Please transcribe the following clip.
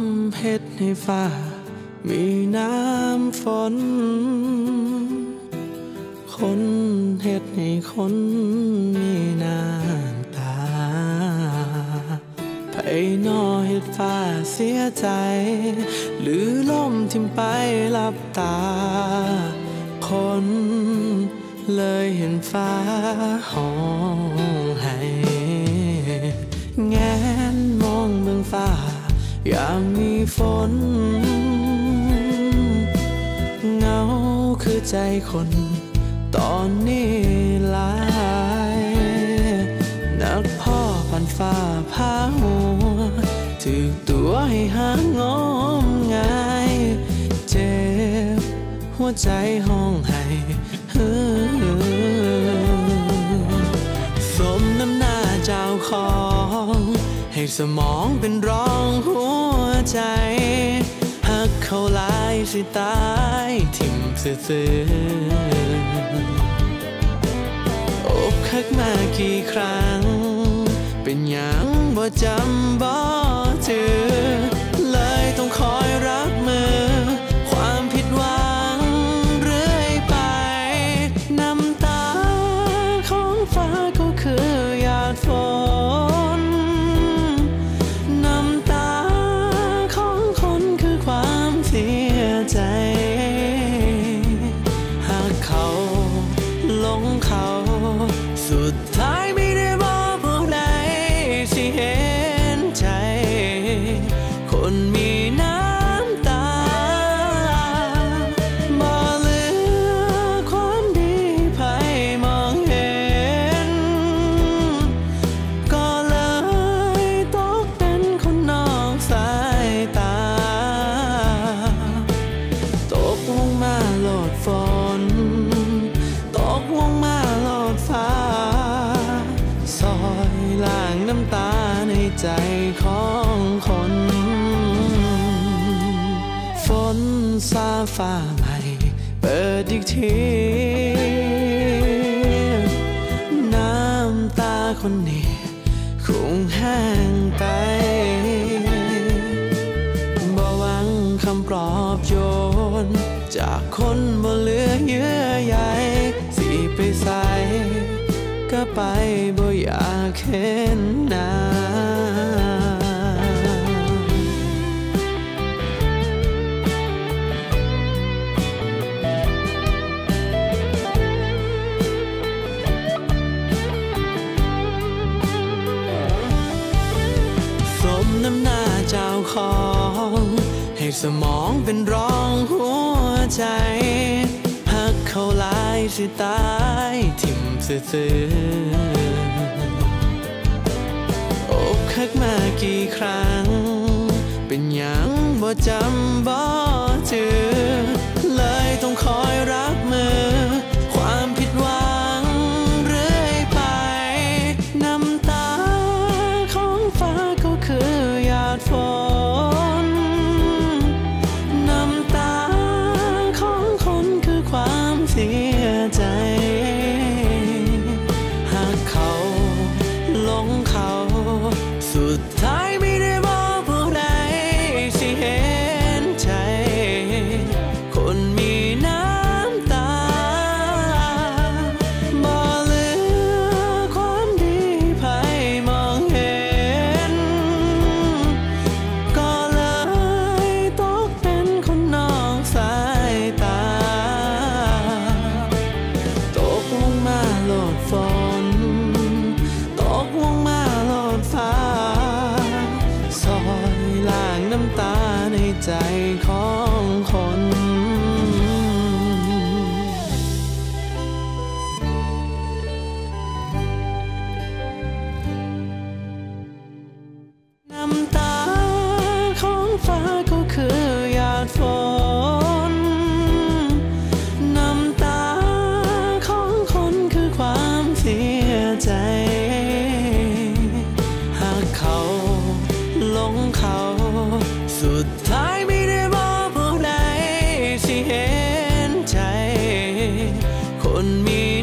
ำเฮ็ดให้ฟ้ามีน้ำฝนคนเฮ็ดให้คนมีน้ำตาไผน้อเฮ็ดฟ้าเสียใจหรือล่มทิ่มไปหลับตาคนเลยเห็นฟ้าห้องให้แงนมองเบิ่งฟ้ายามมีฝนเงาคือใจคนตอนนี้หลายนักพ่อพันฟ้าพาหัวถึกตัวให้หางอมง่ายเจ็บหัวใจห้องให้สมน้ำหน้าเจ้าของให้สมองเป็นรองหัวใจหักเขาหลายสิตายทิ่มซื่ออกหักมากี่ครั้งเป็นหยังบ่จำบ่จือเลยต้องคอยรับมือความผิดหวังเรื่อยไปน้ำตาของฟ้าก็คือหยาดฝนน้ำตาของคนคือความเสียใจหากเขาหลงเขาสุดท้ายไม่ได้บอกพวกใดสิเห็นใจคนมีน้ำตาบ่เหลือความดีไผมองเห็นก็เลยตกเป็นคนนอกสายตาตกลงมาโลดฝนตกลงมาโลดฟ้าซอยล้างน้ำตาในใจของคนฝนซาฟ้าใหม่เปิดอีกทีน้ำตาคนนี้คงแห้งไปบ่หวังคำปลอบโยนจากคนบ่เหลือเยื่อใยสิไปใส่ก็ไปบ่อยากเห็นหน้าสมน้ำหน้าเจ้าของให้สมองเป็นรองหัวใจหักเขาหลายสิตายทิ่มซื่ออกหักมากี่ครั้งเป็นหยังบ่จำบ่จือเลยต้องคอยรับมือความผิดหวังเรื่อยไปน้ำตาของฟ้าก็คือหยาดฝนน้ำตาของคนคือความเสียใจหากเขาหลงเขาสุดท้ายไม่ได้บอกพวกใดสิเห็นใจคนมีน้ำตาบ่เหลือความดีไผมองเห็นก็เลยตกเป็นคนนอกสายตาตกลงมาโลดฝนตกลงมาโลดฟ้าซอยล้างน้ำตาในใจของคนน้ำตาของฟ้าก็คือหยาดฝนน้ำตาของคนคือความเสียใจหากเขาหลงเขาสุดท้ายไม่ได้บอกพวกใดสิเห็นใจคนมี